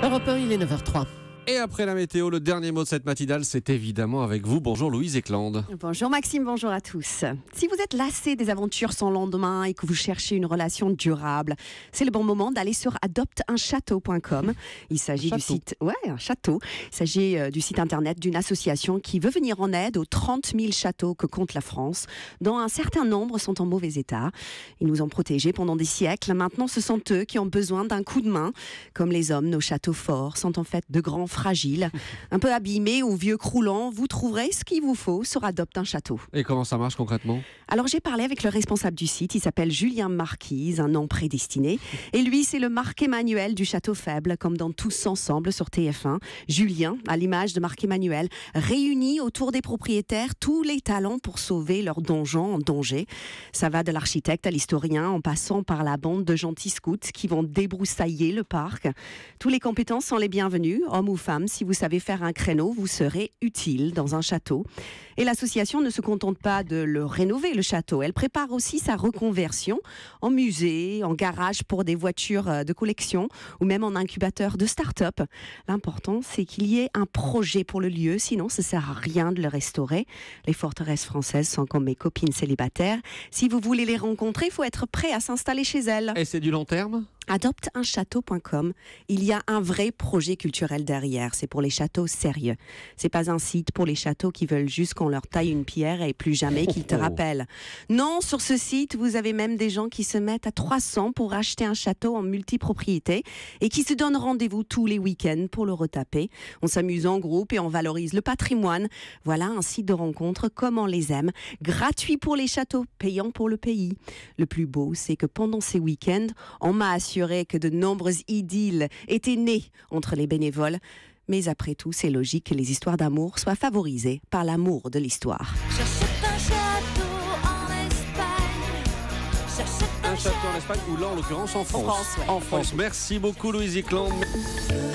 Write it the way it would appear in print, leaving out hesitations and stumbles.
Europe 1, il est 9h03. Et après la météo, le dernier mot de cette matinale, c'est évidemment avec vous. Bonjour Louise Eklund. Bonjour Maxime, bonjour à tous. Si vous êtes lassé des aventures sans lendemain et que vous cherchez une relation durable, c'est le bon moment d'aller sur adopteunchâteau.com. Il s'agit du site, un château. Il s'agit du site internet d'une association qui veut venir en aide aux 30 000 châteaux que compte la France, dont un certain nombre sont en mauvais état. Ils nous ont protégés pendant des siècles. Maintenant, ce sont eux qui ont besoin d'un coup de main. Comme les hommes, nos châteaux forts sont en fait de grands fragile, un peu abîmé ou vieux croulant, vous trouverez ce qu'il vous faut sur Adopte un château. Et comment ça marche concrètement ? Alors j'ai parlé avec le responsable du site, il s'appelle Julien Marquise, un nom prédestiné. Et lui, c'est le Marc-Emmanuel du Château Faible, comme dans Tous Ensemble sur TF1. Julien, à l'image de Marc-Emmanuel, réunit autour des propriétaires tous les talents pour sauver leur donjon en danger. Ça va de l'architecte à l'historien, en passant par la bande de gentils scouts qui vont débroussailler le parc. Tous les compétences sont les bienvenus, hommes ou femmes. Si vous savez faire un créneau, vous serez utile dans un château. Et l'association ne se contente pas de le rénover, le château. Elle prépare aussi sa reconversion en musée, en garage pour des voitures de collection ou même en incubateur de start-up. L'important, c'est qu'il y ait un projet pour le lieu, sinon ça ne sert à rien de le restaurer. Les forteresses françaises sont comme mes copines célibataires. Si vous voulez les rencontrer, il faut être prêt à s'installer chez elles. Et c'est du long terme ? Adopteunchâteau.com, il y a un vrai projet culturel derrière. C'est pour les châteaux sérieux. C'est pas un site pour les châteaux qui veulent juste qu'on leur taille une pierre et plus jamais qu'ils te rappellent. Non, sur ce site, vous avez même des gens qui se mettent à 300 pour acheter un château en multipropriété et qui se donnent rendez-vous tous les week-ends pour le retaper. On s'amuse en groupe et on valorise le patrimoine. Voilà un site de rencontre comme on les aime. Gratuit pour les châteaux, payant pour le pays. Le plus beau, c'est que pendant ces week-ends, on m'a assuré que de nombreuses idylles étaient nées entre les bénévoles. Mais après tout, c'est logique que les histoires d'amour soient favorisées par l'amour de l'histoire. Un château en Espagne ou là en l'occurrence en France. En France, ouais. En France. Merci beaucoup Louise Eklund.